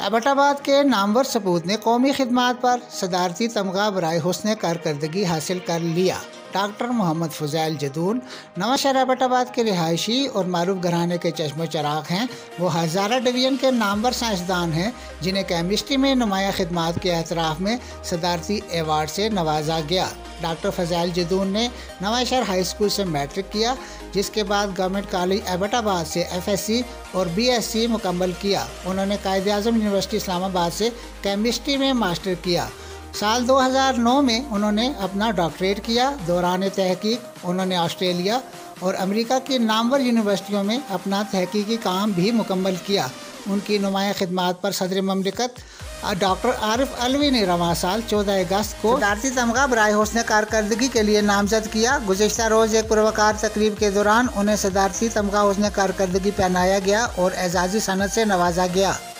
एबटाबाद के नामवर सपूत ने कौमी खिदमात पर सदारती तमगा बराए हुस्न कारकर्दगी हासिल कर लिया। डॉक्टर मोहम्मद फज़ैल जदून नवाशहर एबटाबाद के रिहायशी और मारूफ घराने के चश्मो चराग हैं। वो हज़ारा डिवीज़न के नामवर साइंसदान हैं जिन्हें केमिस्ट्री में नुमाया खिदमात के एतराफ़ में सदारती एवार्ड से नवाजा गया। डॉक्टर फज़ैल जदून ने नवाशहर हाई स्कूल से मैट्रिक किया, जिसके बाद गवर्नमेंट कॉलेज एबटाबाद से FSc और BSc मुकम्मल किया। उन्होंने कायद-ए-आज़म यूनिवर्सिटी इस्लामाबाद से केमिस्ट्री में मास्टर किया। साल 2009 में उन्होंने अपना डॉक्टरेट किया। दौरान तहकीक उन्होंने ऑस्ट्रेलिया और अमेरिका की नामवर यूनिवर्सिटियों में अपना तहकीकी काम भी मुकम्मल किया। उनकी नुमाया खिदमात पर सदर ममलिकत डॉक्टर आरिफ अलवी ने रवां साल 14 अगस्त को सदारती तमगा बराए हुस्न कारकर्दगी के लिए नामजद किया। गुज़िश्ता रोज़ एक पुरवकार तकरीब के दौरान उन्हें सदारती तमगा हुस्न कारकर्दगी पहनाया गया और एजाज़ी सनद से नवाजा गया।